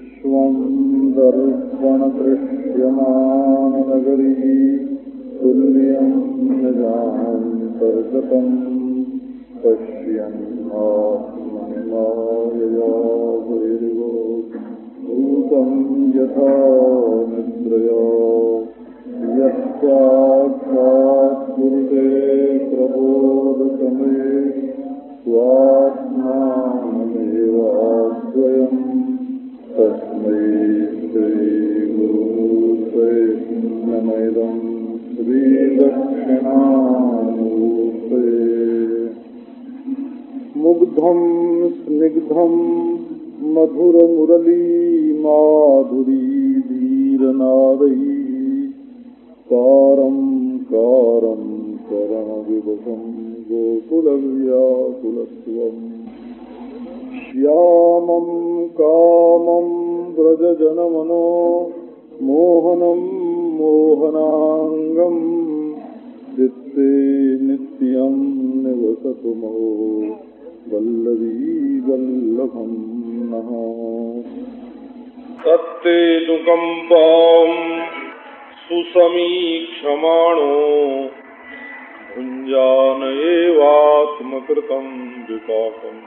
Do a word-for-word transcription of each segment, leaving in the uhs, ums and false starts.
विश्वं दर्पणदृश्यमाननगरी तुल्यं निजान्तर्गतं पश्यन्नात्मनिमायया बहिर्गो भूतं यथा निद्रया यस्याक्षात् कुरुते प्रबोधसमये स्वात्मानमेवाद्वयम् तस्मै श्रीगुरुमूर्तये नमः। श्रीदक्षिणामूर्तये मुग्धं स्निग्धं मधुरमुरली माधुरीधीरनादैः कारं कारं करणविवशं गोकुलव्याकुलत्वम् श्यामं कामं व्रजजनमनो मोहनं मोहनांगं चित्ते नित्यं निवसतु मो वल्लवी वल्लभं नः। तत्तेऽनुकम्पां सुसमीक्षमाणो भुञ्जान एवात्मकृतं विपाकम्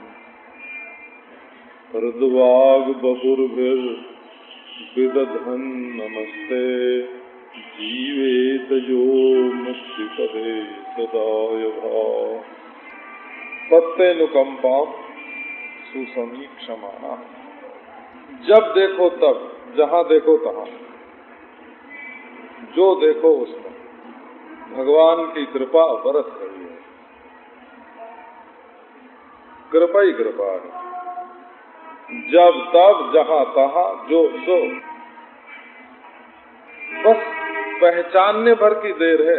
हृद्वाग्बहुर्भिर्विदधन् नमस्ते जीवेत यो मुक्तिपदे सदाय भाव। तत्तेऽनुकंपा सुसमीक्षमाणा, जब देखो तब, जहाँ देखो तहाँ, जो देखो उसमें भगवान की कृपा बरस रही है। कृपा ही कृपा है, जब तब जहाँ तहाँ जो सो। बस पहचानने भर की देर है।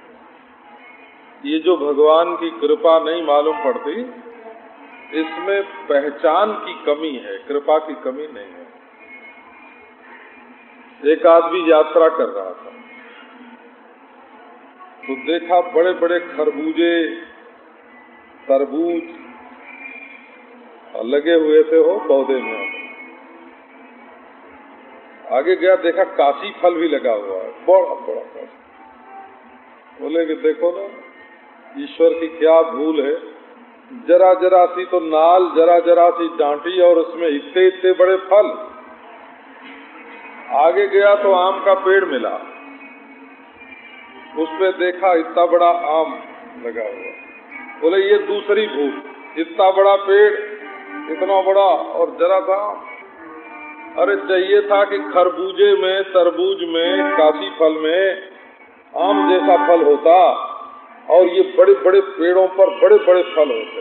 ये जो भगवान की कृपा नहीं मालूम पड़ती, इसमें पहचान की कमी है, कृपा की कमी नहीं है। एक आदमी यात्रा कर रहा था तो देखा बड़े बड़े खरबूजे तरबूज लगे हुए थे हो पौधे में। आगे गया देखा काशी फल भी लगा हुआ है, बड़ा बड़ा फल। बोले कि देखो ना, ईश्वर की क्या भूल है, जरा जरा सी तो नाल, जरा जरा सी डांटी और उसमें इतने इतने बड़े फल। आगे गया तो आम का पेड़ मिला, उस पे देखा इतना बड़ा आम लगा हुआ। बोले ये दूसरी भूल, इतना बड़ा पेड़, इतना बड़ा और जरा सा। अरे चाहिए था कि खरबूजे में, तरबूज में, काशी फल में आम जैसा फल होता और ये बड़े बड़े पेड़ों पर बड़े बड़े फल होते।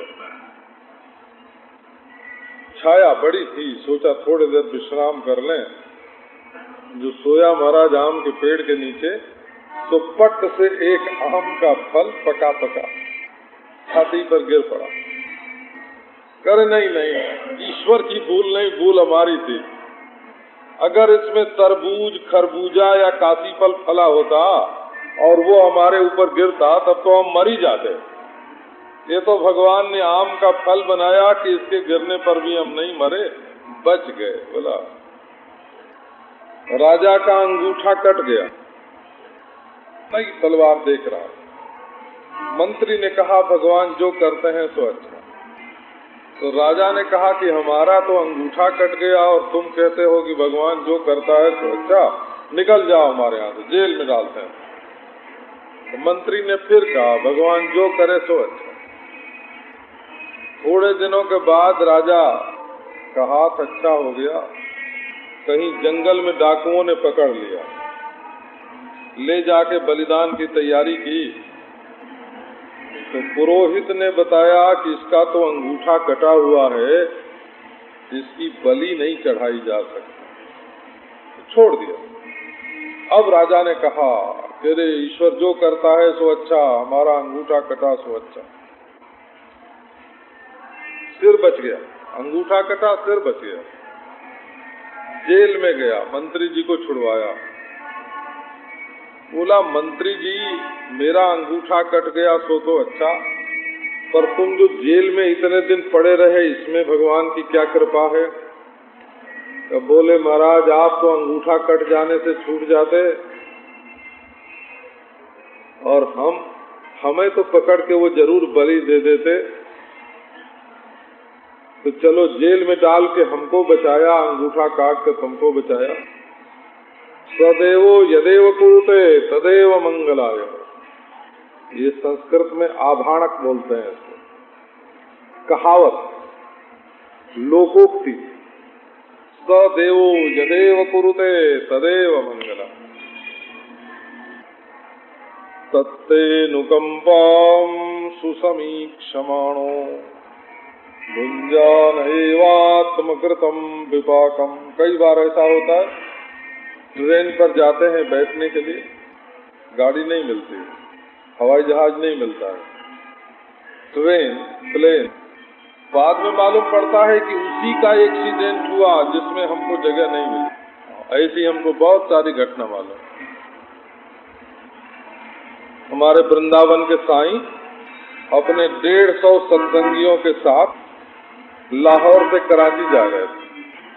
छाया बड़ी थी, सोचा थोड़ी देर विश्राम कर लें। जो सोया महाराज आम के पेड़ के नीचे, तो पट से एक आम का फल पका पका छाती पर गिर पड़ा। करे नहीं नहीं, ईश्वर की भूल नहीं, भूल हमारी थी। अगर इसमें तरबूज, खरबूजा या काशी फल फला होता और वो हमारे ऊपर गिरता, तब तो हम मर ही जाते। ये तो भगवान ने आम का फल बनाया कि इसके गिरने पर भी हम नहीं मरे, बच गए। बोला राजा का अंगूठा कट गया, नहीं तलवार देख रहा। मंत्री ने कहा भगवान जो करते हैं सो अच्छा। तो राजा ने कहा कि हमारा तो अंगूठा कट गया और तुम कहते हो कि भगवान जो करता है तो अच्छा, निकल जाओ हमारे यहाँ से, जेल में डालते हैं। तो मंत्री ने फिर कहा भगवान जो करे सो अच्छा। थोड़े दिनों के बाद राजा का हाथ अच्छा हो गया, कहीं जंगल में डाकुओं ने पकड़ लिया, ले जाके बलिदान की तैयारी की। तो पुरोहित ने बताया कि इसका तो अंगूठा कटा हुआ है, इसकी बलि नहीं चढ़ाई जा सकती, तो छोड़ दिया। अब राजा ने कहा तेरे ईश्वर जो करता है सो अच्छा, हमारा अंगूठा कटा सो अच्छा। सिर बच गया, अंगूठा कटा सिर बच गया। जेल में गया, मंत्री जी को छुड़वाया। बोला मंत्री जी मेरा अंगूठा कट गया सो तो अच्छा, पर तुम जो जेल में इतने दिन पड़े रहे इसमें भगवान की क्या कृपा है। तो बोले महाराज आप तो अंगूठा कट जाने से छूट जाते और हम हमें तो पकड़ के वो जरूर बलि दे देते, तो चलो जेल में डाल के हमको बचाया, अंगूठा काट के तुमको बचाया। सदैव यदेव कुरुते तदेव मंगलाय, ये संस्कृत में आभाणक बोलते हैं इसको, कहावत, लोकोक्ति। सदैव यदेव कुरुते तदेव मंगला। तत्ते नुकंपाम सुसमीक्षमाणो भुंजानैवात्मकृतम विपाकम। कई बार ऐसा होता है, ट्रेन पर जाते हैं बैठने के लिए, गाड़ी नहीं मिलती, हवाई जहाज नहीं मिलता है, ट्रेन, प्लेन, बाद में मालूम पड़ता है कि उसी का एक्सीडेंट हुआ जिसमें हमको जगह नहीं मिली। ऐसी हमको बहुत सारी घटना मालूम। हमारे वृंदावन के साईं अपने डेढ़ सौ सत्संगियों के साथ लाहौर से कराची जा रहे थे।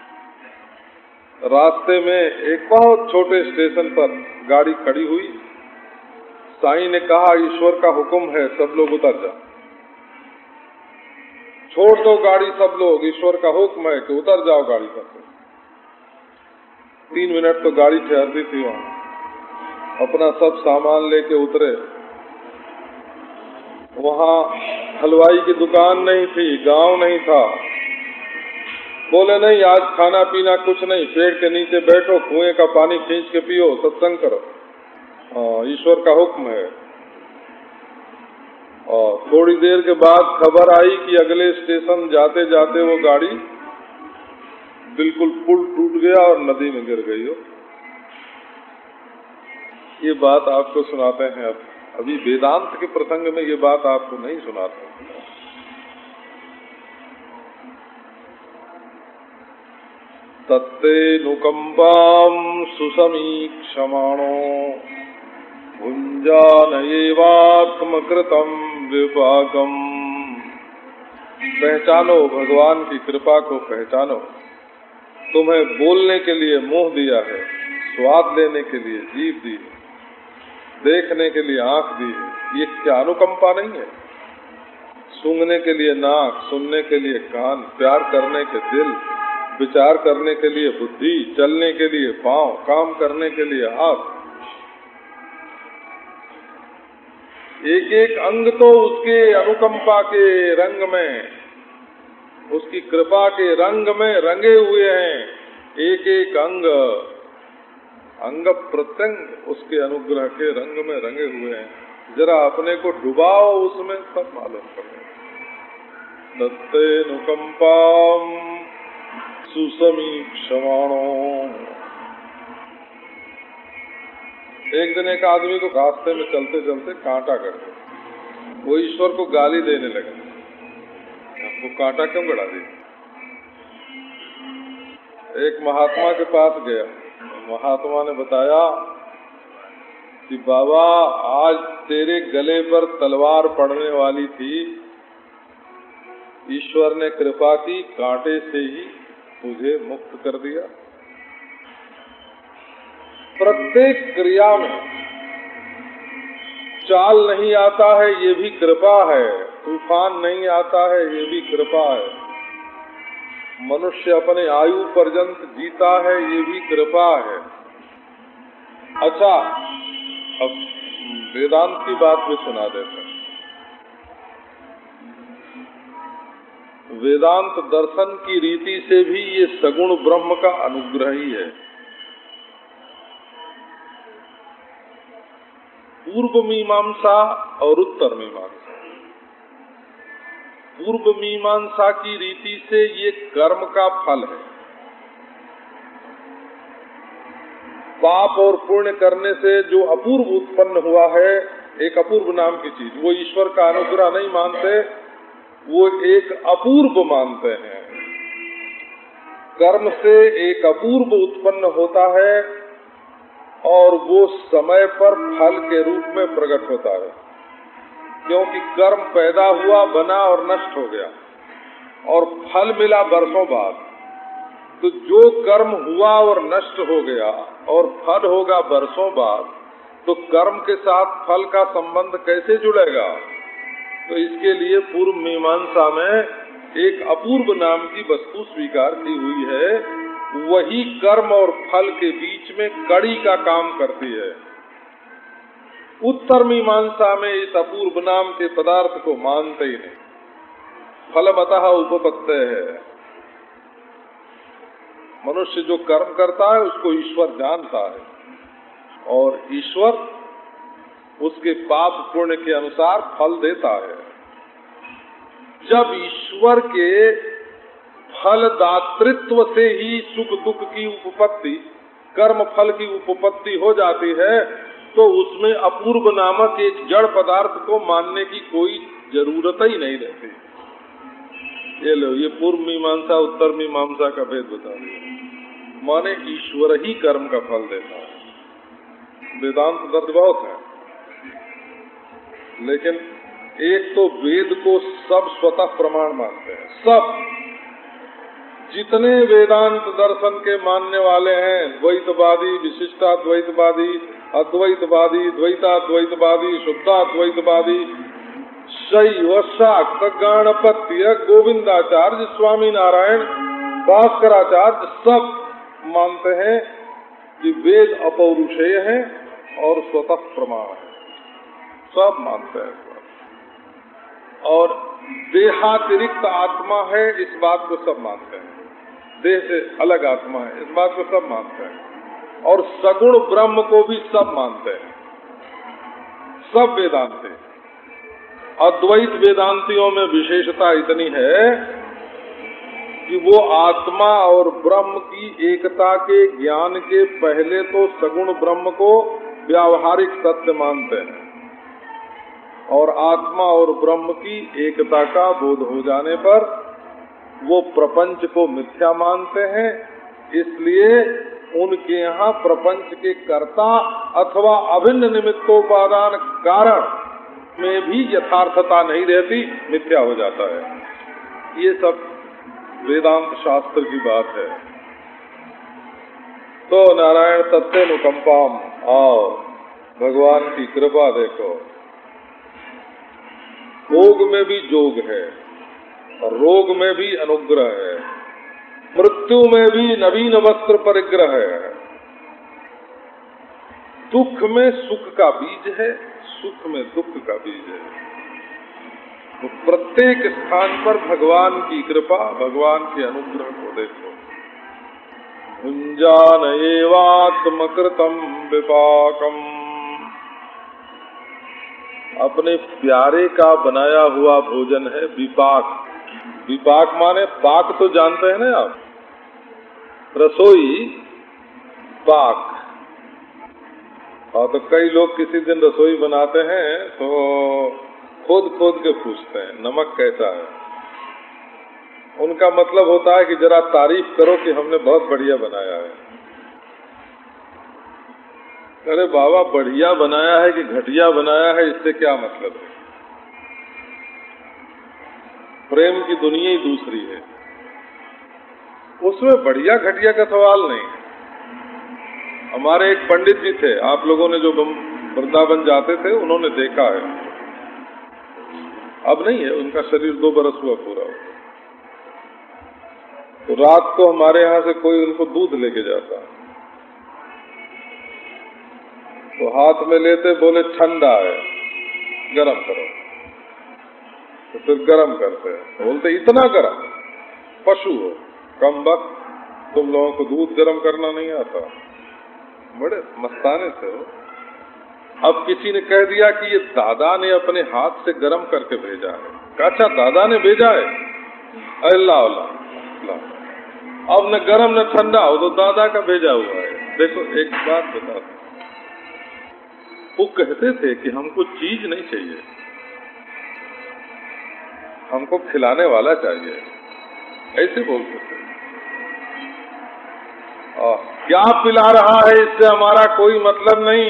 रास्ते में एक बहुत छोटे स्टेशन पर गाड़ी खड़ी हुई। साईं ने कहा ईश्वर का हुक्म है, सब लोग उतर जाओ, छोड़ दो गाड़ी सब लोग, ईश्वर का हुक्म है कि उतर जाओ गाड़ी पर। तीन मिनट तो गाड़ी ठहरती थी वहां। अपना सब सामान लेके उतरे। वहां हलवाई की दुकान नहीं थी, गांव नहीं था। बोले नहीं आज खाना पीना कुछ नहीं, पेड़ के नीचे बैठो, कुएं का पानी खींच के पियो, सत्संग करो, ईश्वर का हुक्म है। और थोड़ी देर के बाद खबर आई कि अगले स्टेशन जाते जाते वो गाड़ी बिल्कुल पुल टूट गया और नदी में गिर गई हो। ये बात आपको सुनाते हैं। अब अभी वेदांत के प्रसंग में ये बात आपको नहीं सुनाते। तत्ते नुकंपाम सुसमीक्षमाणो भुंजानैवात्मकृतम विपाकम। पहचानो भगवान की कृपा को, पहचानो। तुम्हें बोलने के लिए मुंह दिया है, स्वाद लेने के लिए जीभ दी है, देखने के लिए आंख दी है। ये क्या अनुकंपा नहीं है? सूंघने के लिए नाक, सुनने के लिए कान, प्यार करने के दिल, विचार करने के लिए बुद्धि, चलने के लिए पांव, काम करने के लिए हाथ। एक एक अंग तो उसके अनुकंपा के रंग में, उसकी कृपा के रंग में रंगे हुए हैं। एक एक अंग अंग प्रत्यंग उसके अनुग्रह के रंग में रंगे हुए हैं। जरा अपने को डुबाओ उसमें, सब मालूम पड़े। दत्ते नुकंपाम सुसमीक्षमाणो। एक दिन एक आदमी को रास्ते में चलते चलते कांटा कर गया। वो ईश्वर को गाली देने लगा, वो कांटा क्यों गड़ा दी? एक महात्मा के पास गया। महात्मा ने बताया कि बाबा आज तेरे गले पर तलवार पड़ने वाली थी, ईश्वर ने कृपा की, कांटे से ही तुझे मुक्त कर दिया। प्रत्येक क्रिया में चाल नहीं आता है, ये भी कृपा है। तूफान नहीं आता है, ये भी कृपा है। मनुष्य अपने आयु पर्यंत जीता है, ये भी कृपा है। अच्छा, अब वेदांत की बात भी सुना देते हैं। वेदांत दर्शन की रीति से भी ये सगुण ब्रह्म का अनुग्रह ही है। पूर्व मीमांसा और उत्तर मीमांसा। पूर्व मीमांसा की रीति से ये कर्म का फल है। पाप और पुण्य करने से जो अपूर्व उत्पन्न हुआ है, एक अपूर्व नाम की चीज, वो ईश्वर का अनुग्रह नहीं मानते, वो एक अपूर्व मानते हैं। कर्म से एक अपूर्व उत्पन्न होता है और वो समय पर फल के रूप में प्रकट होता है। क्योंकि कर्म पैदा हुआ, बना और नष्ट हो गया, और फल मिला वर्षों बाद। तो जो कर्म हुआ और नष्ट हो गया और फल होगा बरसों बाद, तो कर्म के साथ फल का संबंध कैसे जुड़ेगा? तो इसके लिए पूर्व मीमांसा में एक अपूर्व नाम की वस्तु स्वीकार की हुई है, वही कर्म और फल के बीच में कड़ी का काम करती है। उत्तर मीमांसा में इस अपूर्व नाम के पदार्थ को मानते ही नहीं, फलमतः उपपत्तय है। मनुष्य जो कर्म करता है उसको ईश्वर जानता है, और ईश्वर उसके पाप पुण्य के अनुसार फल देता है। जब ईश्वर के फल दातृत्व से ही सुख दुख की उपपत्ति, कर्म फल की उपपत्ति हो जाती है, तो उसमें अपूर्व नामक एक जड़ पदार्थ को मानने की कोई जरूरत ही नहीं रहती। ये लो, ये पूर्व मीमांसा उत्तर मीमांसा का भेद बता दिया। माने ईश्वर ही कर्म का फल देता है। वेदांत दर्द बहुत है, लेकिन एक तो वेद को सब स्वतः प्रमाण मानते हैं। सब जितने वेदांत दर्शन के मानने वाले हैं, द्वैतवादी, विशिष्टाद्वैतवादी, अद्वैतवादी, द्वैताद्वैतवादी, शुद्धाद्वैतवादी, शैव, शाक्त, गणपत्य, गोविंदाचार्य, स्वामी नारायण, भास्कराचार्य, सब मानते हैं कि वेद अपौरुषेय है और स्वतः प्रमाण है। सब मानते हैं। और देहातिरिक्त आत्मा है, इस बात को सब मानते हैं। देह से अलग आत्मा है, इस बात को सब मानते हैं। और सगुण ब्रह्म को भी सब मानते हैं, सब वेदांती। अद्वैत वेदांतियों में विशेषता इतनी है कि वो आत्मा और ब्रह्म की एकता के ज्ञान के पहले तो सगुण ब्रह्म को व्यावहारिक सत्य मानते हैं, और आत्मा और ब्रह्म की एकता का बोध हो जाने पर वो प्रपंच को मिथ्या मानते हैं। इसलिए उनके यहाँ प्रपंच के कर्ता अथवा अभिन्न निमित्तोपादान कारण में भी यथार्थता नहीं रहती, मिथ्या हो जाता है। ये सब वेदांत शास्त्र की बात है। तो नारायण तत्तेनुकंपाम, आओ भगवान की कृपा देखो। भोग में भी जोग है, और रोग में भी अनुग्रह है, मृत्यु में भी नवीन वस्त्र परिग्रह है, दुख में सुख का बीज है, सुख में दुख का बीज है। तो प्रत्येक स्थान पर भगवान की कृपा, भगवान के अनुग्रह को देखो। भुञ्जानयेवात्मकृतं विपाकम्, अपने प्यारे का बनाया हुआ भोजन है विपाक। विपाक माने पाक तो जानते हैं ना आप, रसोई पाक। और तो कई लोग किसी दिन रसोई बनाते हैं तो खोद खोद के पूछते हैं नमक कैसा है। उनका मतलब होता है कि जरा तारीफ करो कि हमने बहुत बढ़िया बनाया है। अरे बाबा, बढ़िया बनाया है कि घटिया बनाया है, इससे क्या मतलब है? प्रेम की दुनिया ही दूसरी है, उसमें बढ़िया घटिया का सवाल नहीं। हमारे एक पंडित जी थे, आप लोगों ने जो वृंदावन जाते थे उन्होंने देखा है, अब नहीं है, उनका शरीर दो बरस हुआ पूरा। तो रात को हमारे यहाँ से कोई उनको दूध लेके जाता, तो हाथ में लेते बोले ठंडा है, गरम करो। तो फिर गरम करते हैं, बोलते इतना गरम, पशु हो, कम वक्त, तुम लोगों को दूध गरम करना नहीं आता। बड़े मस्ताने से हो। अब किसी ने कह दिया कि ये दादा ने अपने हाथ से गरम करके भेजा है। अच्छा, दादा ने भेजा है? अल्लाह अल्लाह, अब न गरम न ठंडा हो तो दादा का भेजा हुआ है। देखो एक बात बता, वो कहते थे कि हमको चीज नहीं चाहिए, हमको खिलाने वाला चाहिए, ऐसे बोलते थे। आ, क्या पिला रहा है इससे हमारा कोई मतलब नहीं,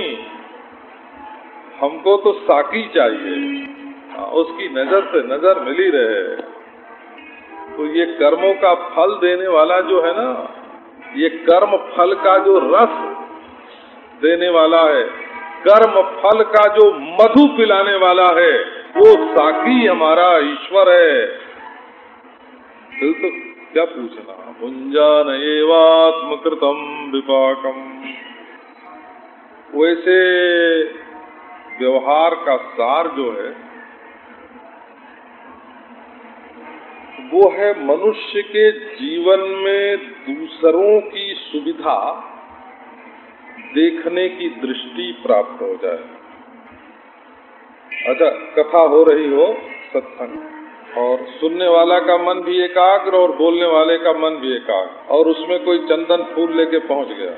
हमको तो साकी चाहिए, आ, उसकी नजर से नजर मिली रहे। तो ये कर्मों का फल देने वाला जो है ना, ये कर्म फल का जो रस देने वाला है, कर्म फल का जो मधु पिलाने वाला है, वो साकी हमारा ईश्वर है। फिर तो क्या पूछना, भुंजान एवात्मकृतम विपाकम। वैसे व्यवहार का सार जो है वो है मनुष्य के जीवन में दूसरों की सुविधा देखने की दृष्टि प्राप्त हो जाए। अच्छा, कथा हो रही हो सत्संग, और सुनने वाला का मन भी एकाग्र और बोलने वाले का मन भी एकाग्र, और उसमें कोई चंदन फूल लेके पहुंच गया,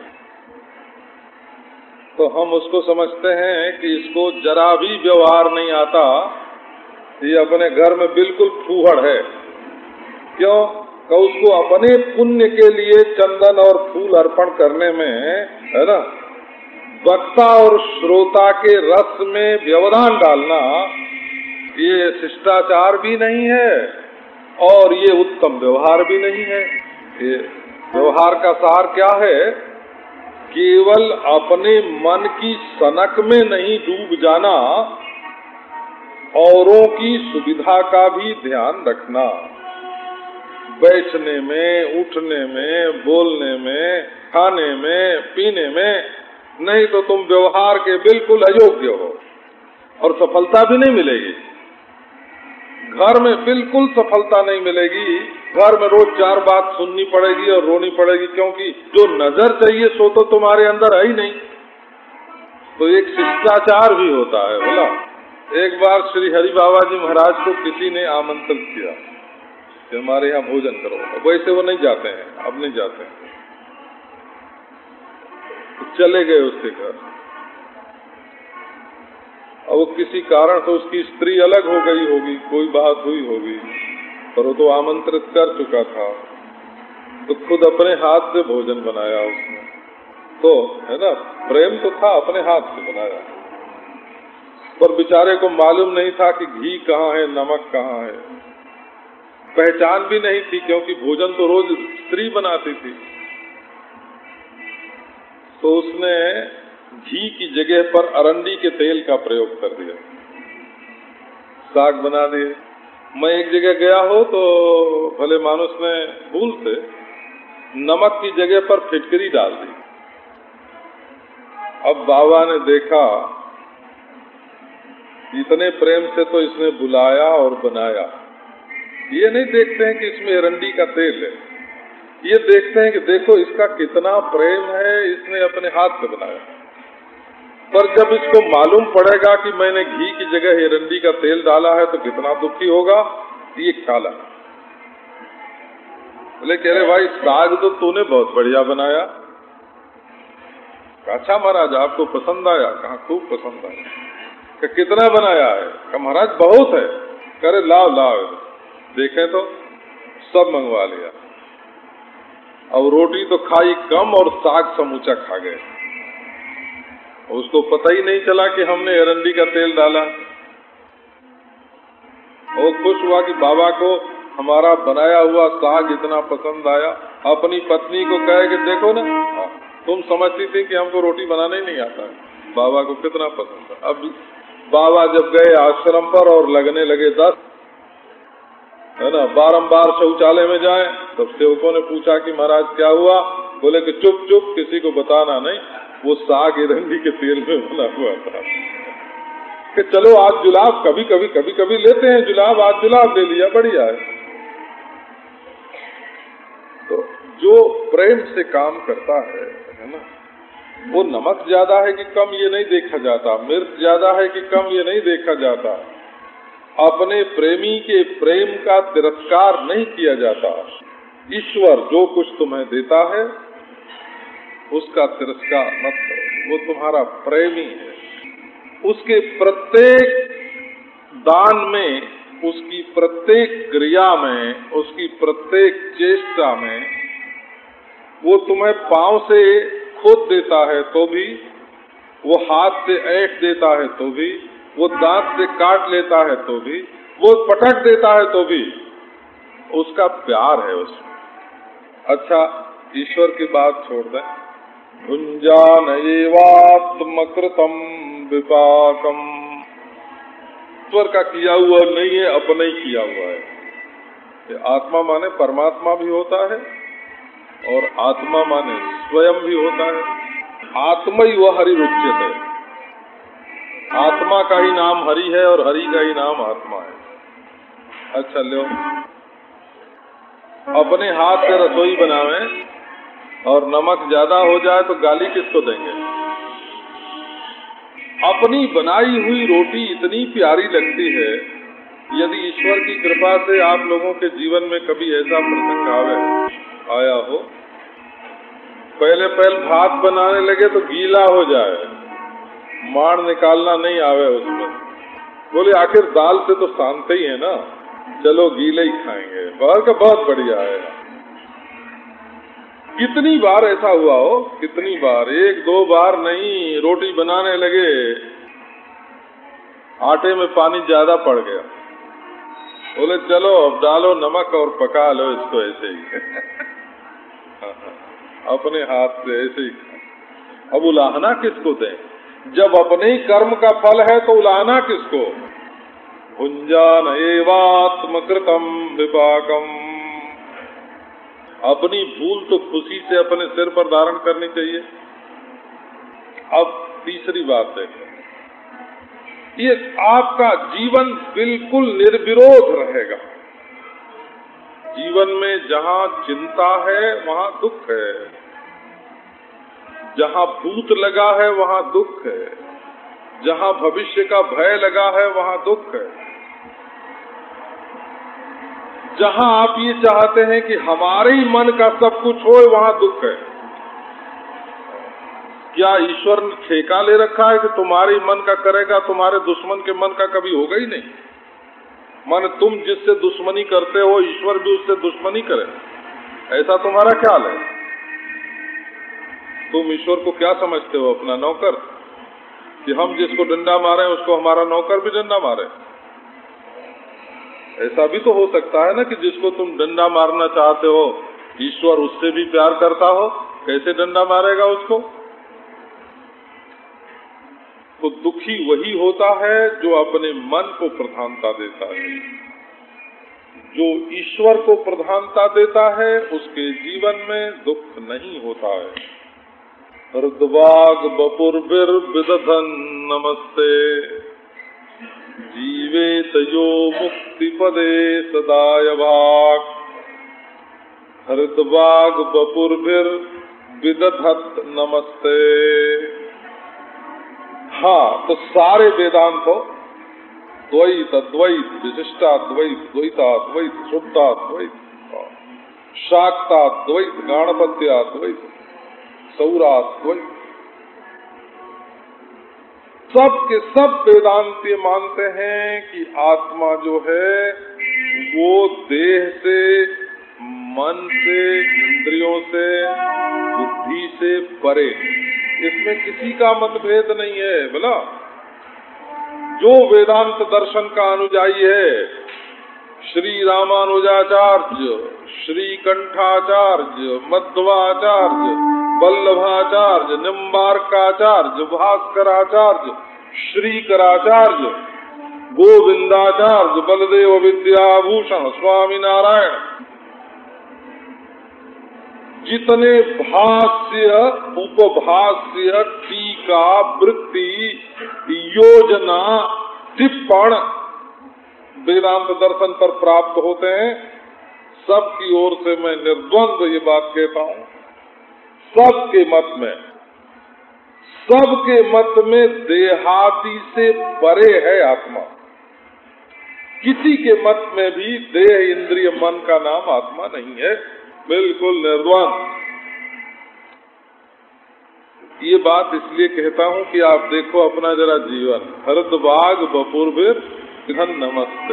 तो हम उसको समझते हैं कि इसको जरा भी व्यवहार नहीं आता, ये अपने घर में बिल्कुल फूहड़ है। क्यों? कि उसको अपने पुण्य के लिए चंदन और फूल अर्पण करने में, है ना, वक्ता और श्रोता के रस में व्यवधान डालना, ये शिष्टाचार भी नहीं है और ये उत्तम व्यवहार भी नहीं है। ये व्यवहार का सार क्या है? केवल अपने मन की सनक में नहीं डूब जाना, औरों की सुविधा का भी ध्यान रखना, बैठने में, उठने में, बोलने में, खाने में, पीने में, नहीं तो तुम व्यवहार के बिल्कुल अयोग्य हो और सफलता भी नहीं मिलेगी। घर में बिल्कुल सफलता नहीं मिलेगी। घर में रोज चार बात सुननी पड़ेगी और रोनी पड़ेगी, क्योंकि जो नजर चाहिए सो तो तुम्हारे अंदर है ही नहीं। तो एक शिष्टाचार भी होता है। बोला, एक बार श्री हरि बाबा जी महाराज को किसी ने आमंत्रित किया कि हमारे यहाँ भोजन करो। वैसे वो नहीं जाते हैं, अब नहीं जाते हैं, तो चले गए उसके घर। अब वो किसी कारण से उसकी स्त्री अलग हो गई होगी, कोई बात हुई होगी, पर वो तो आमंत्रित कर चुका था, तो खुद अपने हाथ से भोजन बनाया उसने। तो है ना, प्रेम तो था, अपने हाथ से बनाया, पर बेचारे को मालूम नहीं था कि घी कहाँ है, नमक कहाँ है। पहचान भी नहीं थी, क्योंकि भोजन तो रोज स्त्री बनाती थी। तो उसने घी की जगह पर अरंडी के तेल का प्रयोग कर दिया, साग बना दिए। मैं एक जगह गया हो तो भले मानुस ने भूल से नमक की जगह पर फिटकरी डाल दी। अब बाबा ने देखा, इतने प्रेम से तो इसने बुलाया और बनाया। ये नहीं देखते हैं कि इसमें अरंडी का तेल है, ये देखते हैं कि देखो इसका कितना प्रेम है, इसने अपने हाथ से बनाया। पर जब इसको मालूम पड़ेगा कि मैंने घी की जगह एरंडी का तेल डाला है, तो कितना दुखी होगा। ये काला बोले, कह रहे भाई साग तो तूने बहुत बढ़िया बनाया। अच्छा महाराज आपको पसंद आया? कहा खूब पसंद आया। कितना बनाया है? कहा महाराज बहुत है। कह रहे लाओ लाओ, देखें तो सब मंगवा लिया। अब रोटी तो खाई कम और साग समूचा खा गए। उसको पता ही नहीं चला कि हमने एरंडी का तेल डाला। वो खुश हुआ कि बाबा को हमारा बनाया हुआ साग इतना पसंद आया। अपनी पत्नी को कहे कि देखो ना, तुम समझती थी कि हमको रोटी बनाना ही नहीं आता है, बाबा को कितना पसंद है। अब बाबा जब गए आश्रम पर और लगने लगे दस, है ना, बारंबार शौचालय में जाए, तब सेवकों ने पूछा कि महाराज क्या हुआ? बोले कि चुप चुप, किसी को बताना नहीं, वो साग एरंडी के तेल में बना हुआ था। कि चलो आज जुलाब, कभी कभी कभी कभी लेते हैं जुलाब, आज जुलाब ले लिया, बढ़िया है। तो जो प्रेम से काम करता है, है ना, वो नमक ज्यादा है कि कम ये नहीं देखा जाता, मिर्च ज्यादा है कि कम ये नहीं देखा जाता, अपने प्रेमी के प्रेम का तिरस्कार नहीं किया जाता। ईश्वर जो कुछ तुम्हें देता है उसका तिरस्कार मत करो, वो तुम्हारा प्रेमी है। उसके प्रत्येक दान में, उसकी प्रत्येक क्रिया में, उसकी प्रत्येक चेष्टा में, वो तुम्हें पांव से खोद देता है तो भी, वो हाथ से ऐंठ देता है तो भी, वो दांत से काट लेता है तो भी, वो पटक देता है तो भी, उसका प्यार है उसमें। अच्छा, ईश्वर की बात छोड़ दें। भुंजानएवात्मकृतं विपाकम, ईश्वर का किया हुआ नहीं है, अपना ही किया हुआ है। ये आत्मा माने परमात्मा भी होता है और आत्मा माने स्वयं भी होता है। आत्मा ही वह हरि उच्यते है। आत्मा का ही नाम हरि है और हरि का ही नाम आत्मा है। अच्छा लो, अपने हाथ से रसोई बनावे और नमक ज्यादा हो जाए तो गाली किसको देंगे? अपनी बनाई हुई रोटी इतनी प्यारी लगती है। यदि ईश्वर की कृपा से आप लोगों के जीवन में कभी ऐसा प्रसंग आवे आया हो, पहले पहले भात बनाने लगे तो गीला हो जाए, माड़ निकालना नहीं आवे उसमें, बोले आखिर दाल से तो शांति ही है ना, चलो गीले ही खाएंगे। बाहर का बहुत बढ़िया है। कितनी बार ऐसा हुआ हो, कितनी बार, एक दो बार नहीं। रोटी बनाने लगे, आटे में पानी ज्यादा पड़ गया, बोले चलो अब डालो नमक और पका लो इसको ऐसे ही। अपने हाथ से ऐसे ही। अब उलाहना किसको दें? जब अपने ही कर्म का फल है तो उलाहना किसको? भुंजानएवात्मकृतं विपाकम, अपनी भूल तो खुशी से अपने सिर पर धारण करनी चाहिए। अब तीसरी बात देखें, ये आपका जीवन बिल्कुल निर्विरोध रहेगा। जीवन में जहाँ चिंता है वहाँ दुख है, जहाँ भूत लगा है वहाँ दुख है, जहाँ भविष्य का भय लगा है वहाँ दुख है। जहाँ आप ये चाहते हैं कि हमारे ही मन का सब कुछ हो वहाँ दुख है। क्या ईश्वर ने ठेका ले रखा है कि तुम्हारे मन का करेगा, तुम्हारे दुश्मन के मन का कभी होगा ही नहीं? मन तुम जिससे दुश्मनी करते हो ईश्वर भी उससे दुश्मनी करे, ऐसा तुम्हारा ख्याल है? तुम ईश्वर को क्या समझते हो? अपना नौकर? कि हम जिसको डंडा मारे उसको हमारा नौकर भी डंडा मारे? ऐसा भी तो हो सकता है ना कि जिसको तुम डंडा मारना चाहते हो ईश्वर उससे भी प्यार करता हो, कैसे डंडा मारेगा उसको? तो दुखी वही होता है जो अपने मन को प्रधानता देता है। जो ईश्वर को प्रधानता देता है उसके जीवन में दुख नहीं होता है। हृदवाग बपुर्भिर विदधन नमस्ते, जीवेत यो मुक्ति पदे सदाय भाग। हृदवाग बपुर्भिर विदधत नमस्ते। हाँ, तो सारे वेदांत हो, द्वैत अद्वैत, विशिष्टाद्वैत, द्वैताद्वैत, शुद्धाद्वैत, शाक्ताद्वैत, गाणपत्याद्वैत, सौराद्वैत, सब के सब वेदांत ये मानते हैं कि आत्मा जो है वो देह से, मन से, इंद्रियों से, बुद्धि से परे। इसमें किसी का मतभेद नहीं है। बोला जो वेदांत दर्शन का अनुयायी है, श्री रामानुजाचार्य, श्री कंठाचार्य, मध्वाचार्य, वल्लभाचार्य, निम्बार्काचार्य, भास्कराचार्य, श्रीकराचार्य, गोविंदाचार्य, बलदेव विद्याभूषण, स्वामी नारायण, जितने भाष्य, उपभाष्य, टीका, वृत्ति, योजना, टिप्पण वेदांत दर्शन पर प्राप्त होते हैं, सबकी ओर से मैं निर्द्वंद्व ये बात कहता हूँ, सबके मत में, सबके मत में देहादि से परे है आत्मा। किसी के मत में भी देह, इंद्रिय, मन का नाम आत्मा नहीं है, बिल्कुल निर्द्वंद। ये बात इसलिए कहता हूँ कि आप देखो अपना जरा जीवन। हृदवाग बपुर्भिर धन नमस्ते,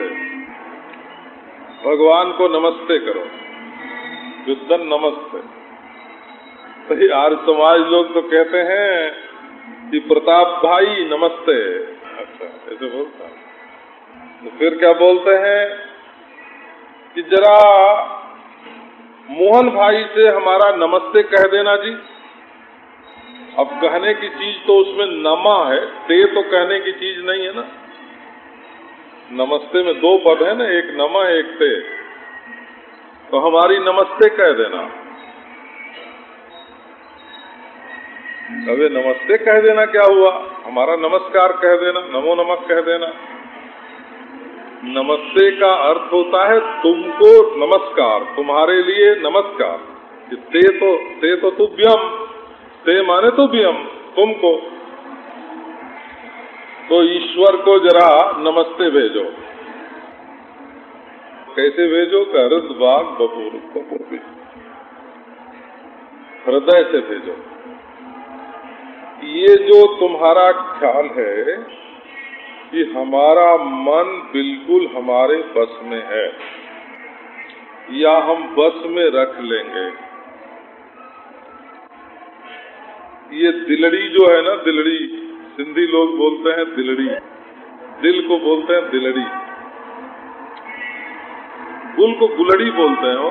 भगवान को नमस्ते करो, विद्वन नमस्ते। तो आर्य समाज लोग तो कहते हैं कि प्रताप भाई नमस्ते। अच्छा, ऐसे बोलता है। तो फिर क्या बोलते हैं कि जरा मोहन भाई से हमारा नमस्ते कह देना जी। अब कहने की चीज तो उसमें नमा है, ते तो कहने की चीज नहीं है ना। नमस्ते में दो पद है ना, एक नमा एक ते। तो हमारी नमस्ते कह देना। अबे नमस्ते कह देना क्या हुआ, हमारा नमस्कार कह देना, नमो नमः कह देना। नमस्ते का अर्थ होता है तुमको नमस्कार, तुम्हारे लिए नमस्कार। ते तो ते तो तुभ्यम, ते माने तुभ्यम, तुमको। तो ईश्वर को जरा नमस्ते भेजो। कैसे भेजो? हृद वाग बपूर, बपूर हृदय से भेजो। ये जो तुम्हारा ख्याल है कि हमारा मन बिल्कुल हमारे बस में है या हम बस में रख लेंगे, ये दिलड़ी जो है ना, दिलड़ी, सिंधी लोग बोलते हैं दिलड़ी, दिल को बोलते हैं दिलड़ी, गुल को गुलड़ी बोलते हैं।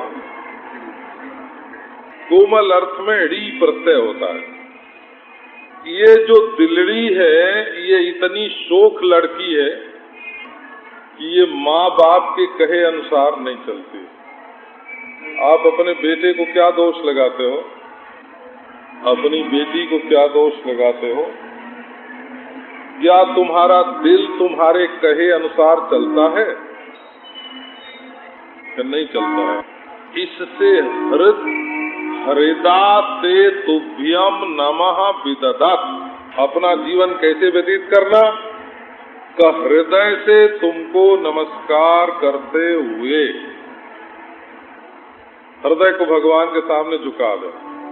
कोमल अर्थ में ड़ी प्रत्यय होता है। ये जो दिलड़ी है ये इतनी शोख लड़की है कि ये माँ बाप के कहे अनुसार नहीं चलती। आप अपने बेटे को क्या दोष लगाते हो, अपनी बेटी को क्या दोष लगाते हो? क्या तुम्हारा दिल तुम्हारे कहे अनुसार चलता है कि नहीं चलता है? इससे हृद हृदा ते तुभ्यम नमः विदधत। अपना जीवन कैसे व्यतीत करना? का हृदय से तुमको नमस्कार करते हुए हृदय को भगवान के सामने झुका दो।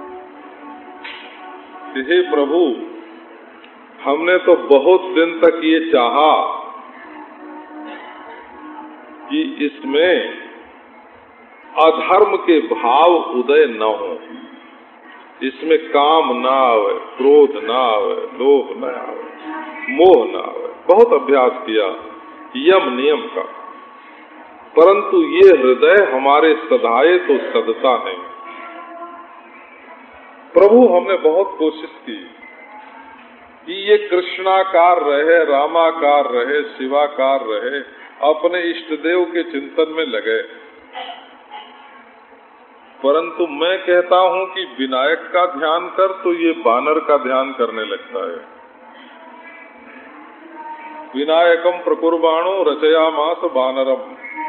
हे प्रभु, हमने तो बहुत दिन तक ये चाहा कि इसमें अधर्म के भाव उदय न हो, इसमें काम ना आवे, क्रोध ना आवे, लोभ ना आवे, मोह ना आवे। बहुत अभ्यास किया यम नियम का, परंतु ये हृदय हमारे सदाए तो सदता नहीं। प्रभु, हमने बहुत कोशिश की कि ये कृष्णाकार रहे, रामाकार रहे, शिवाकार रहे, अपने इष्ट देव के चिंतन में लगे, परंतु मैं कहता हूं कि विनायक का ध्यान कर तो ये बानर का ध्यान करने लगता है। विनायकम प्रकुर्बाणो रचयामास बानरम।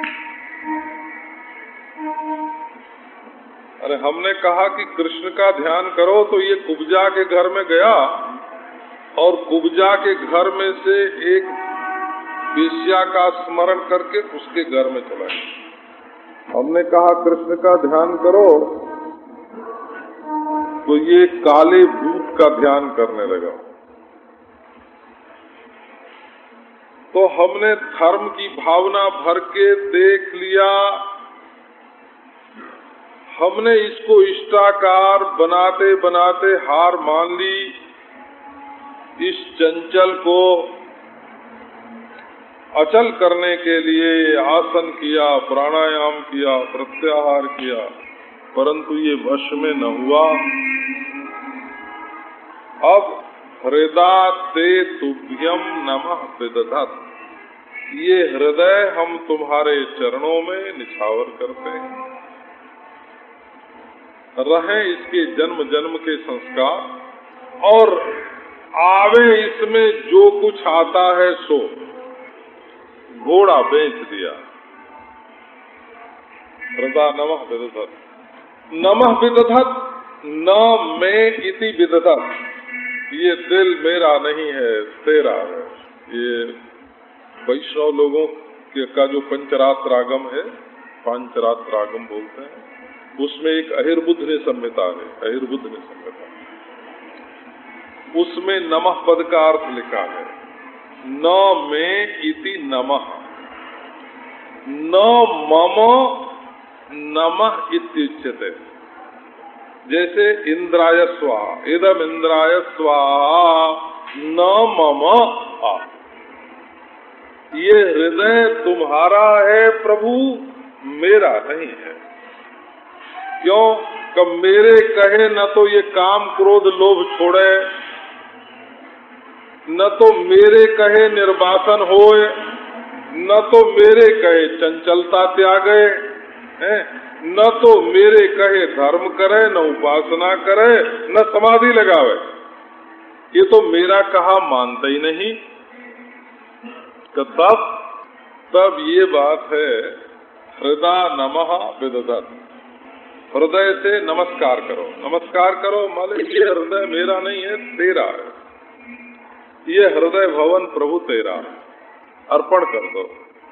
अरे हमने कहा कि कृष्ण का ध्यान करो तो ये कुब्जा के घर में गया और कुब्जा के घर में से एक वेश्या का स्मरण करके उसके घर में चला गया। हमने कहा कृष्ण का ध्यान करो तो ये काले भूत का ध्यान करने लगा। तो हमने धर्म की भावना भर के देख लिया, हमने इसको इष्टाकार बनाते बनाते हार मान ली। इस चंचल को अचल करने के लिए आसन किया, प्राणायाम किया, प्रत्याहार किया, परंतु ये वश में न हुआ। अब हृदा ते तुभ्यम नमः विदधत, ये हृदय हम तुम्हारे चरणों में निछावर करते हैं। रहे इसके जन्म जन्म के संस्कार और आवे इसमें जो कुछ आता है सो। घोड़ा बेच दिया, हृदय नमः विदधत, नमः विदधत, न में इति विदधत। ये दिल मेरा नहीं है, तेरा है। ये वैष्णव लोगों के का जो पंचरात्र रागम है, पांचरात्र रागम बोलते हैं, उसमें एक अहिर्बुद्ध ने संहिता है, अहिर्बुद्ध ने संहिता, उसमें नमः पद का अर्थ लिखा है, न में इति नमः, न मम नमः इत्युच्यते। जैसे इंद्राय स्वाहा, इदम इंद्राय स्वाहा, न मम आ। ये हृदय तुम्हारा है प्रभु, मेरा नहीं है। क्यों? कब मेरे कहे न तो ये काम क्रोध लोभ छोड़े, न तो मेरे कहे निर्वासन होए, न तो मेरे कहे चंचलता त्यागे, हैं? न तो मेरे कहे धर्म करे, न उपासना करे, न समाधि लगावे। ये तो मेरा कहा मानता ही नहीं। तब तब ये बात है, हृदय नमः विदधत, हृदय से नमस्कार करो। नमस्कार करो माले ये हृदय मेरा नहीं है, तेरा है। ये हृदय भवन प्रभु तेरा, अर्पण कर दो।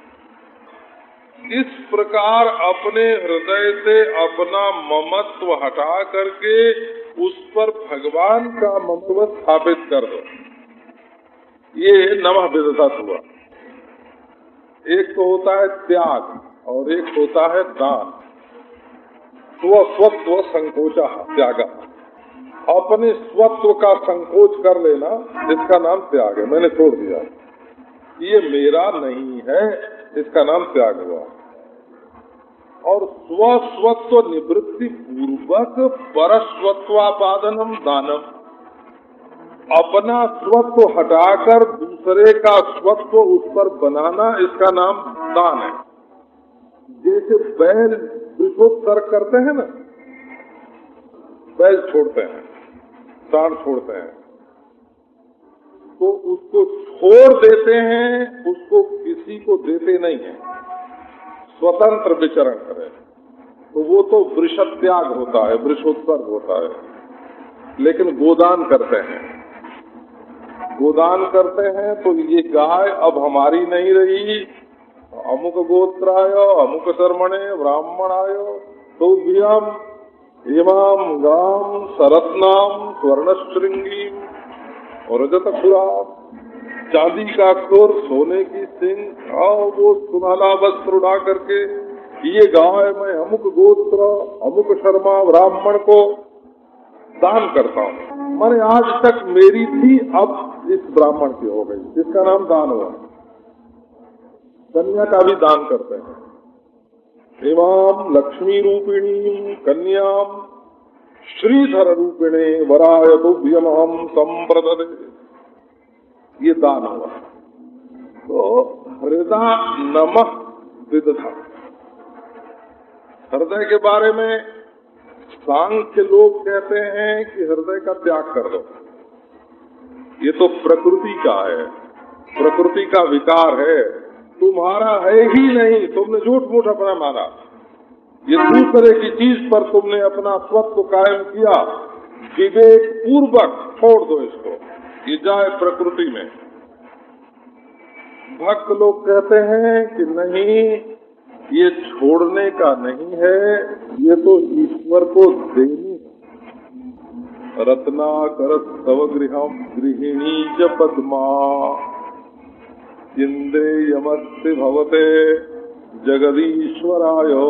इस प्रकार अपने हृदय से अपना ममत्व हटा करके उस पर भगवान का ममत्व स्थापित कर दो। ये नमः विदधत हुआ। एक तो होता है त्याग और एक होता है दान। स्व स्वत्व संकोचा त्याग, अपने स्वत्व का संकोच कर लेना, इसका नाम त्याग है। मैंने छोड़ दिया, ये मेरा नहीं है, इसका नाम त्याग हुआ। और स्वस्वत्व निवृत्ति पूर्वक परस्वत्वापादनम दानम, अपना स्वत्व हटाकर दूसरे का स्वत्व उस पर बनाना, इसका नाम दान है। जैसे बैल वृषोत्सर्ग करते हैं ना, बैल छोड़ते हैं, प्राण छोड़ते हैं, तो उसको छोड़ देते हैं, उसको किसी को देते नहीं है, स्वतंत्र विचरण करे, तो वो तो वृषत्याग होता है, वृषोत्सर्ग होता है। लेकिन गोदान करते हैं, गोदान करते हैं तो ये गाय अब हमारी नहीं रही, अमुक गोत्रायो अमुक शर्मणे ब्राह्मणायो तो भ्यम इमाम गाम सरत्नाम स्वर्णश्रृंगी और रजतखुराम, चांदी का खुर, सोने की सिंह और वो सुनहला वस्त्र उड़ा करके, ये गाय मैं अमुक गोत्र अमुक शर्मा ब्राह्मण को दान करता हूँ। मैंने आज तक मेरी थी, अब इस ब्राह्मण की हो गई, इसका नाम दान हुआ। कन्या का भी दान करते हैं। इमाम लक्ष्मी रूपिणी कन्याम श्रीधर रूपिणे वराय तुभ्यम हम संप्रददे, ये दान हुआ। तो हृदय नमः विदधत, हृदय के बारे में सांख्य लोग कहते हैं कि हृदय का त्याग कर दो। ये तो प्रकृति का है, प्रकृति का विकार है, तुम्हारा है ही नहीं, तुमने झूठ मूठ अपना माना। ये दूसरे की चीज पर तुमने अपना स्वत्व कायम किया, विवेक पूर्वक छोड़ दो इसको, ये जाए प्रकृति में। भक्त लोग कहते हैं कि नहीं, ये छोड़ने का नहीं है, ये तो ईश्वर को देनी है। रत्नाकर तव गृहम गृहिणी च पद्मा इंद्रियमस्ति भवते जगदीश्वरायो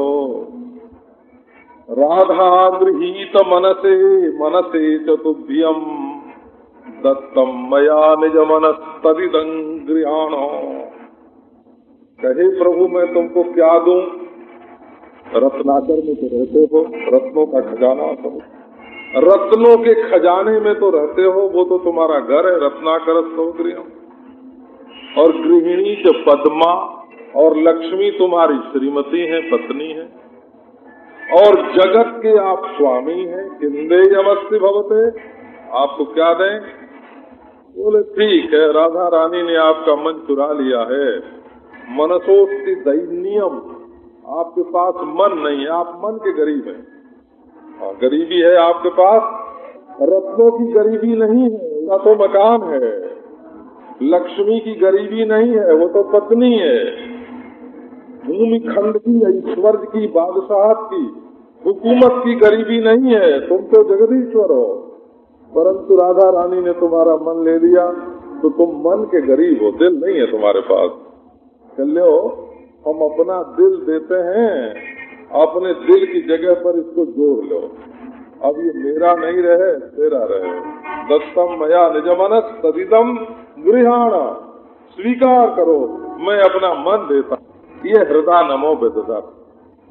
राधा गृहीत मनसे मनसे च तुभ्यम दत्तम मया निज मनस्तदिदं गृहाणो। कहे प्रभु मैं तुमको क्या दूं? रत्नाकर में तो रहते हो, रत्नों का खजाना सब, रत्नों के खजाने में तो रहते हो, वो तो तुम्हारा घर है, रत्नाकर सौगृहम। और गृहिणी च पद्मा, और लक्ष्मी तुम्हारी श्रीमती है, पत्नी है, और जगत के आप स्वामी हैं। किंदेयमस्ति भवते, आपको क्या दें? बोले ठीक है, राधा रानी ने आपका मन चुरा लिया है। मनसोस्ति दैन्यम, आपके पास मन नहीं है, आप मन के गरीब हैं। गरीबी है आपके पास, रत्नों की गरीबी नहीं है, उसका तो मकान है। लक्ष्मी की गरीबी नहीं है, वो तो पत्नी है। भूमि खंड की, ऐश्वर्य की, बादशाहत की, हुकूमत की गरीबी नहीं है, तुम तो जगदीश्वर हो। परंतु राधा रानी ने तुम्हारा मन ले लिया, तो तुम मन के गरीब हो, दिल नहीं है तुम्हारे पास। चलो हम अपना दिल देते हैं, अपने दिल की जगह पर इसको जोड़ लो। अब ये मेरा नहीं रहे, तेरा रहे। दत्तम मया निज मनस तदिदम गृहाणा, स्वीकार करो मैं अपना मन देता। ये हृदय नमो विदधत,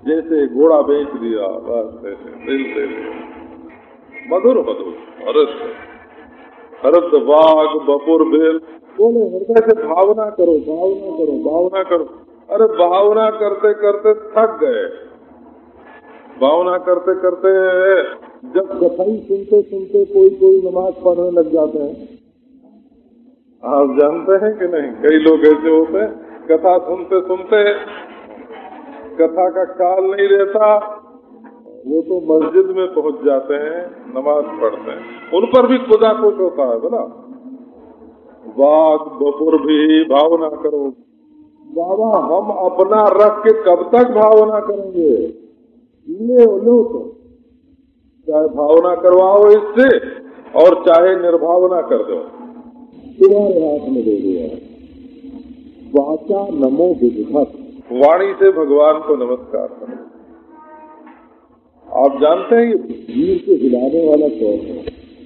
जैसे घोड़ा बेच दिया, बस ऐसे दिल दे दिया। मधुर मधुर हरद हरद बाग बपुर बेल। बोले हृदय से भावना करो, भावना करो, भावना करो। अरे भावना करते करते थक गए। भावना करते करते जब कथाई सुनते सुनते कोई कोई नमाज पढ़ने लग जाते हैं। आप जानते हैं कि नहीं, कई लोग ऐसे होते हैं, कथा सुनते सुनते कथा का ख्याल नहीं रहता, वो तो मस्जिद में पहुंच जाते हैं, नमाज पढ़ते हैं। उन पर भी खुदा खुश होता है बोला। वाग बपुर भी भावना करो। बाबा हम अपना रख के कब तक भावना करेंगे? ले लो तो, चाहे भावना करवाओ इससे और चाहे निर्भावना कर दो, तुम्हारे हाथ में दे दिया। वाचा नमो विधिवत, वाणी से भगवान को नमस्कार करो। आप जानते हैं ये भीड़ को हिलाने वाला कौन है?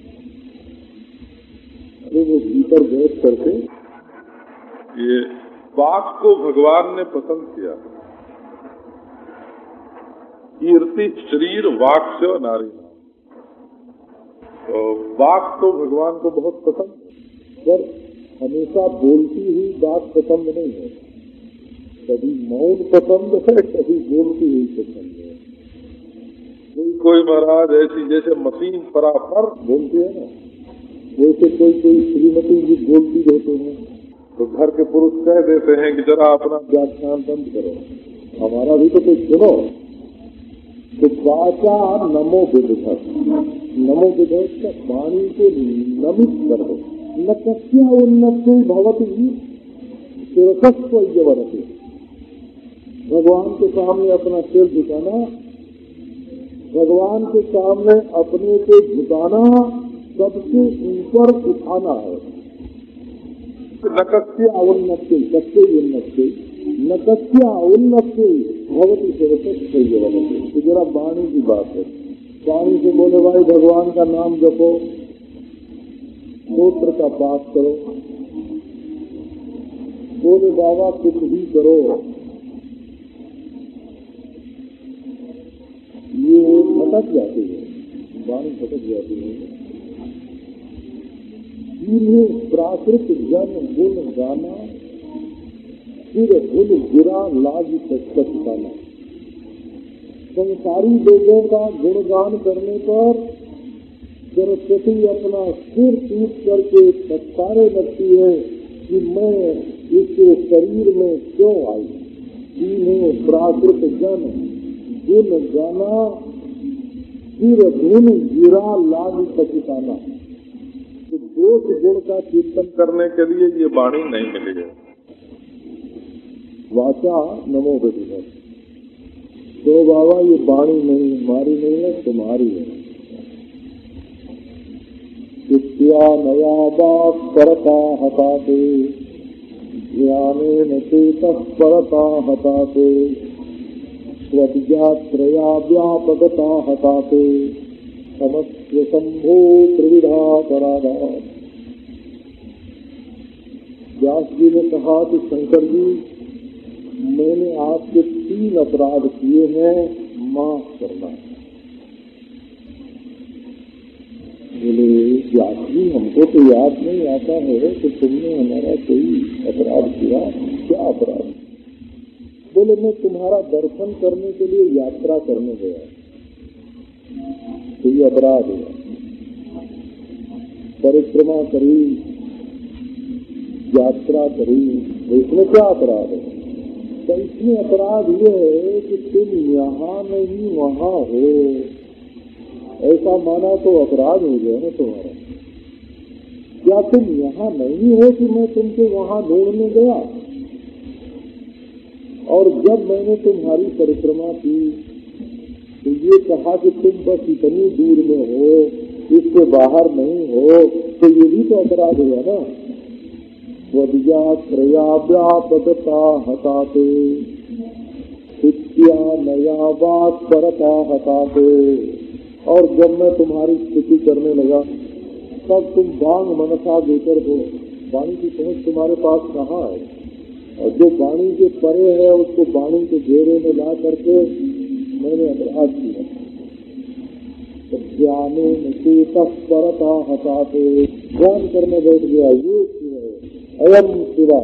अरे वो भीतर बैठ करके ये वाक को भगवान ने पसंद किया। कीर्ति शरीर वाक से नारी। तो वाक तो भगवान को बहुत पसंद, पर हमेशा बोलती हुई बात पसंद नहीं है। कभी मौन पसंद है, कभी बोलती हुई पसंद है। कोई कोई महाराज ऐसी जैसे मशीन परापर बोलती है ना, वैसे कोई कोई श्रीमती जी बोलती रहते हैं। तो घर के पुरुष कह देते हैं कि जरा अपना व्याख्यान बंद करो, हमारा भी तो कुछ सुनो। तो वाचा नमो विधिवत, नमो विधिवत का वाणी को नमित कर दो। न कस्या उन्नति भवती शिरसस्व यवरति, भगवान के सामने अपना सिर झुकाना, भगवान के सामने अपने को झुकाना सबसे ऊपर उठाना है। नकस्या उन्नति, कस्या उन्नति, नकस्या उन्नति भगवती शिरसस्व यवरति। तो जरा वाणी की बात है। वाणी से बोले भाई भगवान का नाम जपो, स्तोत्र का पाठ करो। बोले बाबा कुछ भी करो, ये भटक जाती है, वाणी भटक जाती है। इन्हें प्राकृत जन गुण गाना, फिर गुण गिरा लाज सचकाना। संसारी लोगों का गुणगान करने पर सरस्वती अपना सिर टूट करके पछताने लगती है कि मैं इसके शरीर में क्यों आई। इन्हें प्राकृत जन गुण गाना, फिर धुन गिरा लाग सचिताना। तो दोष गुण का कीर्तन करने के लिए ये वाणी नहीं मिली है। वाचा नमो विधिवत। तो बाबा ये वाणी नहीं हमारी नहीं है, तुम्हारी है। विद्या नया बात परता हताते, ज्ञानेन चेतः परता हताते, स्वविद्यात्रया व्यापकता हताते, समस्त शंभो त्रिविधा पराधा। व्यास जी ने कहा कि शंकर जी मैंने आपके तीन अपराध किए हैं, माफ करना। बोले व्यास जी हमको तो याद नहीं आता है कि तुमने हमारा कोई अपराध किया। क्या अपराध? बोले मैं तुम्हारा दर्शन करने के लिए यात्रा करने गया, तो ये अपराध है। परिक्रमा करी, यात्रा करी, इसमें क्या अपराध है? तो इसमें अपराध ये है कि तुम यहाँ नहीं वहाँ हो, ऐसा माना तो अपराध हो गया ना तुम्हारा। क्या तुम यहाँ नहीं हो कि मैं तुमको वहाँ ढूंढने गया? और जब मैंने तुम्हारी परिक्रमा की तो ये कहा कि तुम बस इतनी दूर में हो, इससे बाहर नहीं हो, तो ये भी तो अपराध हुआ ना। स्वविद्यात्रया व्यापकता हताते, विद्या नया बात परता हताते। और जब मैं तुम्हारी स्तुति करने लगा तब तुम बांग मनसा देकर हो। वाणी की पहुंच तुम्हारे पास कहाँ है? और जो वाणी के परे है उसको वाणी के घेरे में ला करके मैंने अपराध किया। तो ज्ञाने में तत्परता हटाते ज्ञान करने बैठ गया, ये शिव है, अयम शिवा।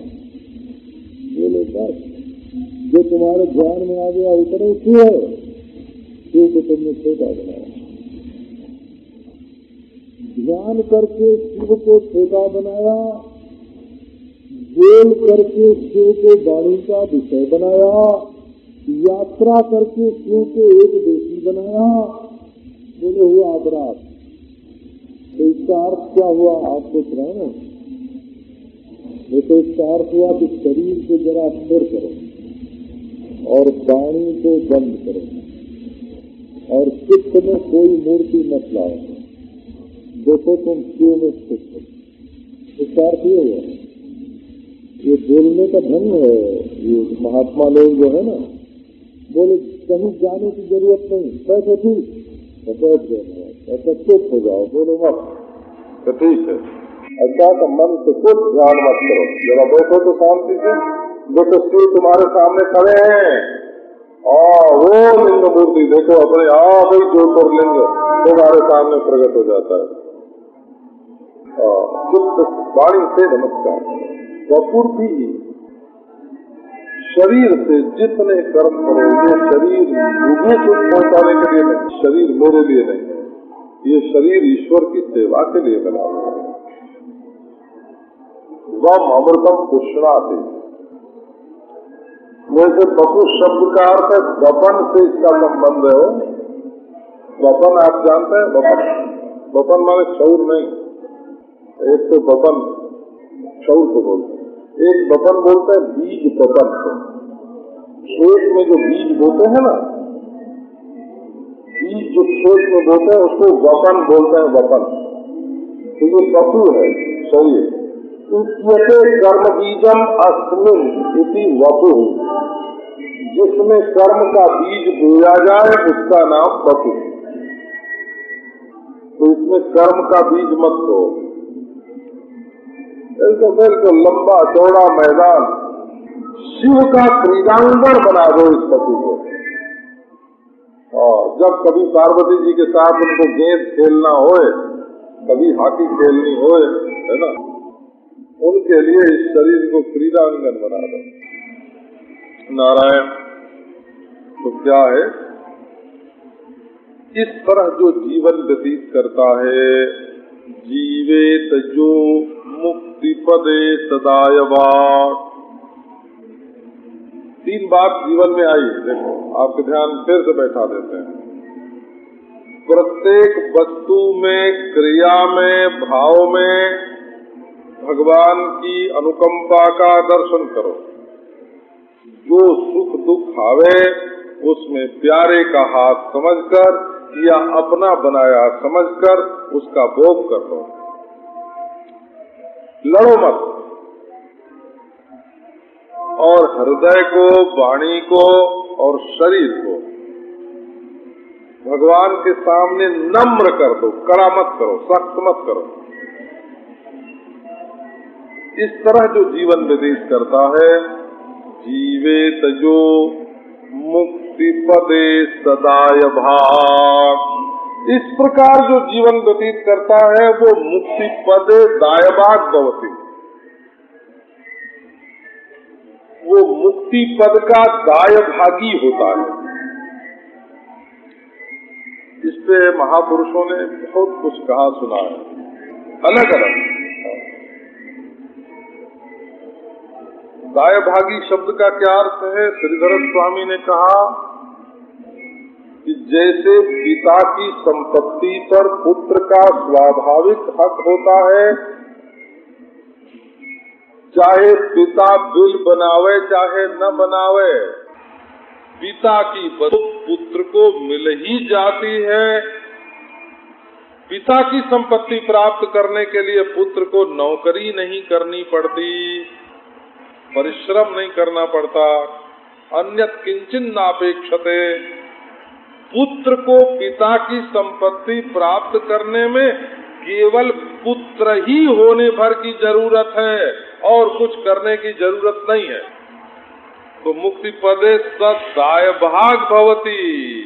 बोले बस जो तुम्हारे ध्यान में आ गया उतने शिव है, शिव को तुमने छोटा बनाया। ध्यान करके शिव को छोटा बनाया, बोल करके शिव को वाणी का विषय बनाया, यात्रा करके शिव को एक देशी बनाया। बोले हुआ अपराध। तो इसका अर्थ क्या हुआ आप सोच रहे हैं? ये तो इसका अर्थ हुआ कि शरीर को जरा स्थिर करो और वाणी को बंद करो और चित्त में कोई मूर्ति मत लाओ। देखो तुम शिव में स्थित हो। इसका अर्थ ये हुआ। ये बोलने का ढंग है। ये महात्मा लोग जो है ना, बोले कहीं जाने की जरूरत नहीं, बैठो ठीक तो बैठ जाओ, ऐसा चुप हो जाओ, बोलो मत तो ठीक है। अच्छा तो मन से कुछ ध्यान मत करो, जरा बैठो तो शांति से। देखो शिव तुम्हारे सामने खड़े हैं, आ वो लिंग मूर्ति देखो अपने आप ही ज्योतिर्लिंग तुम्हारे सामने प्रकट हो जाता है। चित्त वाणी से नमस्कार। वपुर भी शरीर से जितने कर्म करो, ये शरीर मुझे सुख पहुंचाने के लिए नहीं, शरीर मेरे लिए नहीं है, ये शरीर ईश्वर की सेवा के लिए बना हुआ है। वम अमृतम पुष्णाति। वैसे बपु शब्द का अर्थ है वपन से इसका संबंध है। वपन आप जानते हैं? वपन वपन माने क्षौर नहीं। एक तो वपन क्षौर को बोलते हैं, एक वपन बोलते हैं बीज वपन को। खेत में जो बीज बोते हैं ना, बीज जो खेत में बोते हैं उसको वपन बोलते हैं, वपन। तो ये वपु है शरीर। इत्यते कर्म बीजम अस्मिन इति वपु। जिसमें कर्म का बीज बोया जाए उसका नाम वपु। तो इसमें कर्म का बीज मत दो। तो बिल्कुल लंबा चौड़ा मैदान शिव का क्रीडांगण बना दो इस पशु को। और जब कभी पार्वती जी के साथ उनको गेंद खेलना होए, कभी हॉकी खेलनी होए, है ना, उनके लिए इस शरीर को क्रीडांगण बना दो। नारायण। तो क्या है, इस तरह जो जीवन व्यतीत करता है, जीवेत जो मुक्ति पदे सदायवा। तीन बात जीवन में आई। देखो आपके ध्यान फिर से बैठा देते हैं। प्रत्येक वस्तु में, क्रिया में, भाव में भगवान की अनुकंपा का दर्शन करो। जो सुख दुख आवे उसमें प्यारे का हाथ समझकर या अपना बनाया समझकर उसका भोग कर लो। लड़ो मत। और हृदय को, वाणी को और शरीर को भगवान के सामने नम्र कर दो, कड़ा मत करो, सख्त मत करो। इस तरह जो जीवन व्यतीत करता है, जीवेत जो मुक्ति पदे सदाय भाग। इस प्रकार जो जीवन व्यतीत करता है वो मुक्ति पदे दायभाग भवति। वो मुक्ति पद का दाय भागी होता है। इस पे महापुरुषों ने बहुत कुछ कहा सुना है, अलग अलग। दाय भागी शब्द का क्या अर्थ है? श्रीधर स्वामी ने कहा कि जैसे पिता की संपत्ति पर पुत्र का स्वाभाविक हक होता है, चाहे पिता बिल बनावे चाहे न बनावे, पिता की वस्तु पुत्र को मिल ही जाती है। पिता की संपत्ति प्राप्त करने के लिए पुत्र को नौकरी नहीं करनी पड़ती, परिश्रम नहीं करना पड़ता, अन्यत किंचिन नापेक्षते। पुत्र को पिता की संपत्ति प्राप्त करने में केवल पुत्र ही होने भर की जरूरत है और कुछ करने की जरूरत नहीं है। तो मुक्ति पदे सदाय भाग भवती,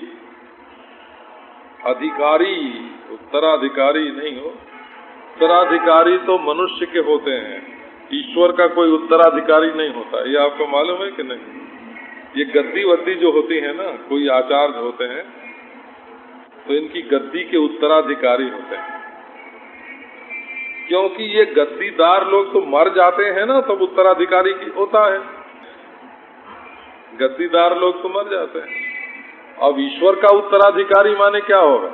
अधिकारी उत्तराधिकारी नहीं हो। उत्तराधिकारी तो मनुष्य के होते हैं, ईश्वर का कोई उत्तराधिकारी नहीं होता। ये आपको मालूम है कि नहीं? ये गद्दी वद्दी जो होती है ना, कोई आचार्य होते हैं तो इनकी गद्दी के उत्तराधिकारी होते हैं, क्योंकि ये गद्दीदार लोग तो मर जाते हैं ना, तब उत्तराधिकारी की होता है। गद्दीदार लोग तो मर जाते हैं। अब ईश्वर का उत्तराधिकारी माने क्या होगा?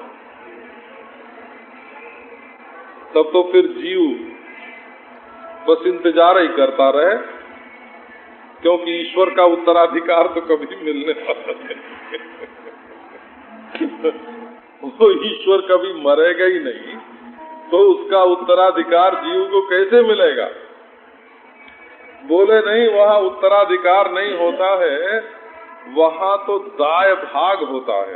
तब तो फिर जीव बस इंतजार ही करता रहे, क्योंकि ईश्वर का उत्तराधिकार तो कभी मिलने वाला नहीं। वो ईश्वर कभी मरेगा ही नहीं, तो उसका उत्तराधिकार जीव को कैसे मिलेगा? बोले नहीं, वहाँ उत्तराधिकार नहीं होता है, वहाँ तो दाय भाग होता है।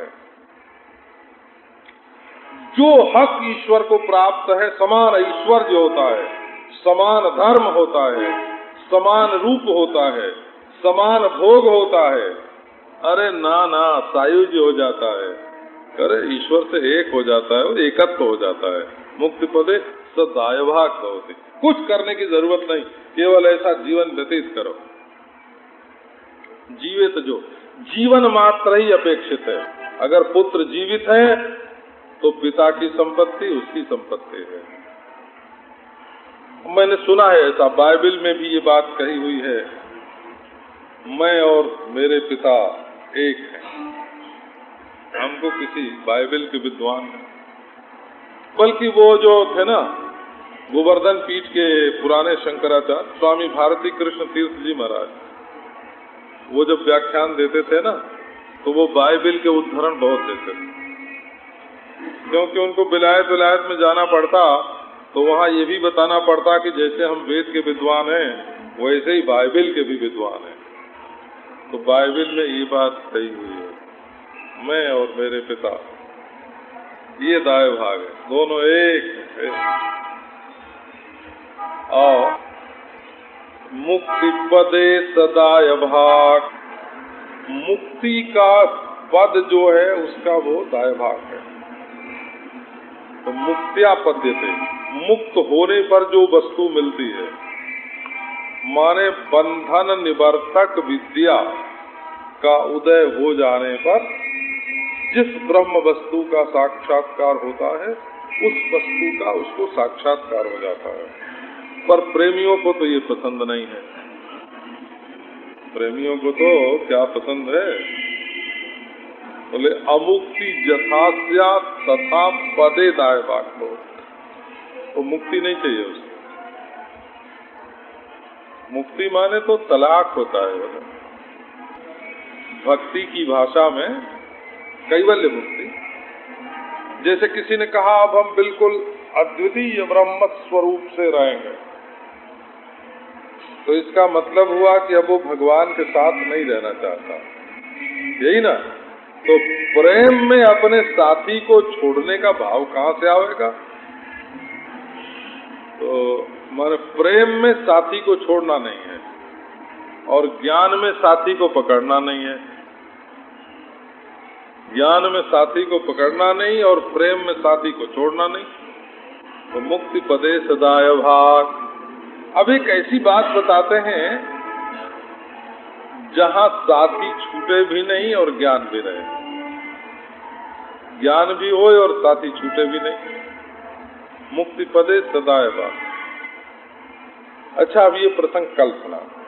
जो हक ईश्वर को प्राप्त है, समान ईश्वर जो होता है, समान धर्म होता है, समान रूप होता है, समान भोग होता है। अरे ना ना, सायुज्य हो जाता है, अरे ईश्वर से एक हो जाता है और एकत्व हो जाता है। मुक्ति पदे सदाय भाग होती, कुछ करने की जरूरत नहीं, केवल ऐसा जीवन व्यतीत करो। जीवित जो जीवन मात्र ही अपेक्षित है। अगर पुत्र जीवित है तो पिता की संपत्ति उसकी संपत्ति है। मैंने सुना है ऐसा, बाइबल में भी ये बात कही हुई है, मैं और मेरे पिता एक हैं। हमको किसी बाइबल के विद्वान, बल्कि वो जो थे ना गोवर्धन पीठ के पुराने शंकराचार्य स्वामी भारती कृष्ण तीर्थ जी महाराज, वो जब व्याख्यान देते थे ना, तो वो बाइबल के उद्धरण बहुत देते थे, क्योंकि उनको विलायत विलायत में जाना पड़ता, तो वहाँ ये भी बताना पड़ता कि जैसे हम वेद के विद्वान हैं, वैसे ही बाइबल के भी विद्वान हैं। तो बाइबल में ये बात कही हुई है, मैं और मेरे पिता ये दाय भाग है, दोनों एक है। और मुक्ति पदे सदाय भाग, मुक्ति का पद जो है उसका वो दाय भाग है। तो मुक्त्या पद्यते, मुक्त होने पर जो वस्तु मिलती है, माने बंधन निवर्तक विद्या का उदय हो जाने पर जिस ब्रह्म वस्तु का साक्षात्कार होता है, उस वस्तु का उसको साक्षात्कार हो जाता है। पर प्रेमियों को तो ये पसंद नहीं है। प्रेमियों को तो क्या पसंद है? बोले अमुक्ति जथास्या तथा पदे दाय भाग को, तो मुक्ति नहीं चाहिए उसको। मुक्ति माने तो तलाक होता है। बोले भक्ति की भाषा में कैवल्य मुक्ति। जैसे किसी ने कहा अब हम बिल्कुल अद्वितीय ब्रह्म स्वरूप से रहेंगे, तो इसका मतलब हुआ कि अब वो भगवान के साथ नहीं रहना चाहता, यही ना? तो प्रेम में अपने साथी को छोड़ने का भाव कहाँ से आएगा? तो माने प्रेम में साथी को छोड़ना नहीं है, और ज्ञान में साथी को पकड़ना नहीं है। ज्ञान में साथी को पकड़ना नहीं और प्रेम में साथी को छोड़ना नहीं। तो मुक्ति पदे सदाय भाग। अब एक ऐसी बात बताते हैं जहाँ साथी छूटे भी नहीं और ज्ञान भी रहे, ज्ञान भी हो और साथी छूटे भी नहीं। मुक्ति पदे सदाय भाग। अच्छा, अब ये प्रसंग कल सुना।